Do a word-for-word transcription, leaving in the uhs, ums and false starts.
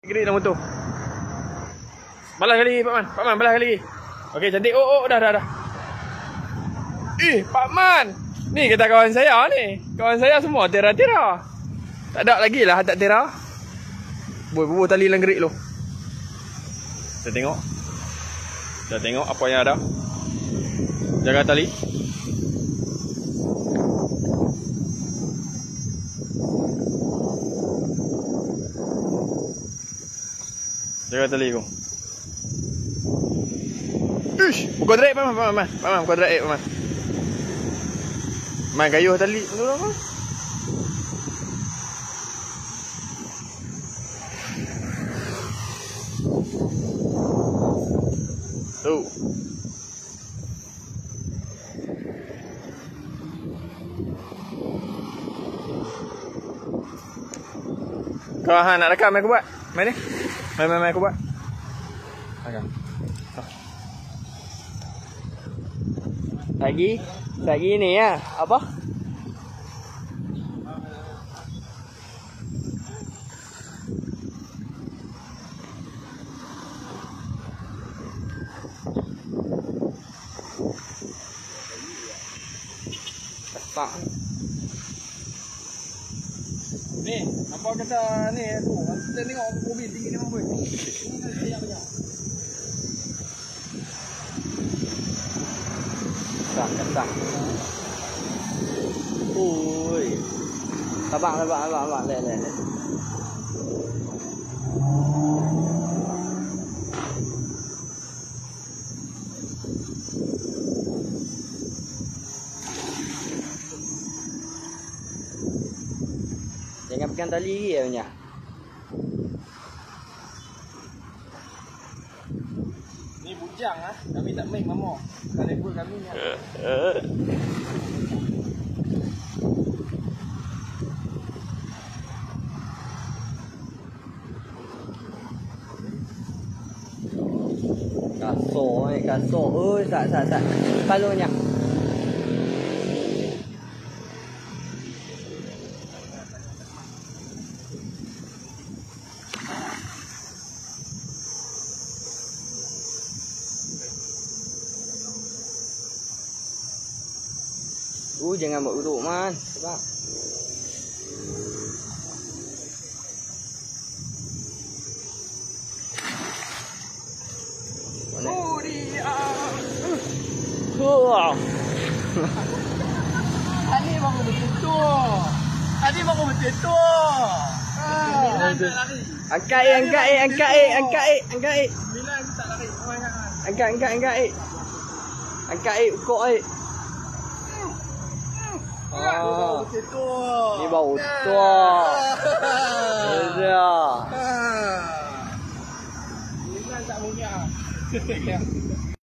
Gerik dalam motor. Balas kali Pak Man. Pak Man balas kali. Okey cantik. Oh oh dah dah dah. Eh Pak Man. Ni kata kawan saya ni. Kawan saya semua tera-tera. Tak ada lagi lah tak tera. Boy bubuh tali dalam gerik lu. Kita tengok. Kita tengok apa yang ada. Jaga tali. Jaga tali kau. Ish, buka drag Pak Man, Pak Man, Pak Man, buka drag Pak Man. Main kayuh tali tu apa? Tu. Kau ha nak rekam aku buat. Main ni. Main main main aku buat. Rekam. Lagi, lagi ni ya, apa? Kesak. Ni, apa kata ni tu? Kita tengok mobil tinggi ni apa? Ini ayam banyak. Kesak, kesak. Ui. Abang, abang, abang, abang, le, le, le. Jangan pegang tali lagi ya punya. Ni bujang ah, kami tak main mama. Kalau ikut kami ni. Kasar ni, kasar. Oi, sat sat sat. Palunya. Uh, jangan buat urut man. Sebab Oh dia. Wah. Tadi baru betul. Tadi baru betul. Ah, angkat eh, angkat eh, angkat eh, angkat eh, angkat eh. Bila aku tak lari. Angkat, angkat, angkat eh. Angkat eh, ukur eh. Ah, betul. Ni bau tua. Dia. Ini tak mungkin ah.